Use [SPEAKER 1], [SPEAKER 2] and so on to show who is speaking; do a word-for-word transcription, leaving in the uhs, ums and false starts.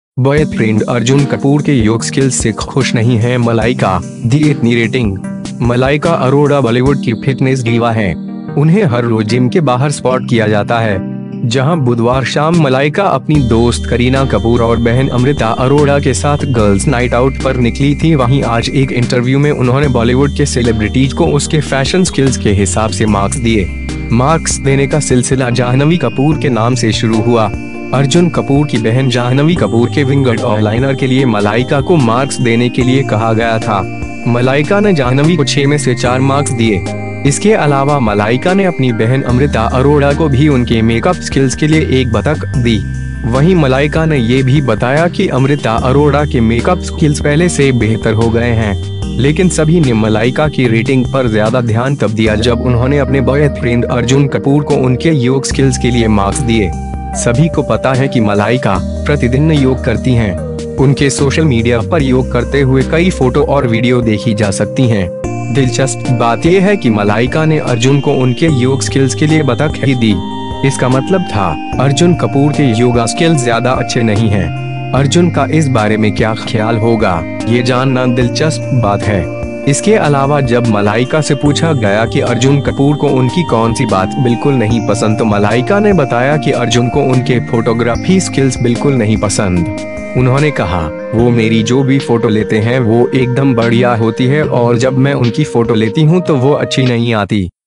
[SPEAKER 1] Boyfriend Arjun Kapoor के योग skills से खुश नहीं है मलाइका, दी इतनी रेटिंग। मलाइका अरोड़ा बॉलीवुड की फिटनेस डीवा हैं। उन्हें हर रोज जिम के बाहर स्पॉट किया जाता है। जहां बुधवार शाम मलाइका अपनी दोस्त करीना कपूर और बहन अमृता अरोड़ा के साथ गर्ल्स नाइट आउट पर निकली थी, वहीं आज एक इंटरव्यू में उन्होंने बॉलीवुड के सेलिब्रिटीज को उसके फैशन स्किल्स के हिसाब से मार्क्स दिए। मार्क्स देने का सिलसिला जाह्नवी कपूर के नाम से शुरू हुआ। अर्जुन कपूर की बहन जाह्नवी कपूर के विंगड ऑयलाइनर के लिए मलाइका को मार्क्स देने के लिए कहा गया था। मलाइका ने जाह्नवी को छह में से चार मार्क्स दिए। इसके अलावा मलाइका ने अपनी बहन अमृता अरोड़ा को भी उनके मेकअप स्किल्स के लिए एक बतख दी। वहीं मलाइका ने ये भी बताया कि अमृता अरोड़ा के मेकअप स्किल्स पहले से बेहतर हो गए हैं। लेकिन सभी ने मलाइका की रेटिंग पर ज्यादा ध्यान तब दिया जब उन्होंने अपने बॉयफ्रेंड अर्जुन कपूर को उनके योग स्किल्स के लिए मार्क्स दिए। सभी को पता है कि मलाइका प्रतिदिन योग करती हैं। उनके सोशल मीडिया पर योग करते हुए कई फोटो और वीडियो देखी जा सकती हैं। दिलचस्प बात यह है कि मलाइका ने अर्जुन को उनके योग स्किल्स के लिए बतख ही दी। इसका मतलब था अर्जुन कपूर के योगा स्किल्स ज्यादा अच्छे नहीं हैं। अर्जुन का इस बारे में क्या ख्याल होगा, ये जानना दिलचस्प बात है। इसके अलावा जब मलाइका से पूछा गया कि अर्जुन कपूर को उनकी कौन सी बात बिल्कुल नहीं पसंद, तो मलाइका ने बताया कि अर्जुन को उनके फोटोग्राफी स्किल्स बिल्कुल नहीं पसंद। उन्होंने कहा, वो मेरी जो भी फोटो लेते हैं वो एकदम बढ़िया होती है और जब मैं उनकी फोटो लेती हूँ तो वो अच्छी नहीं आती।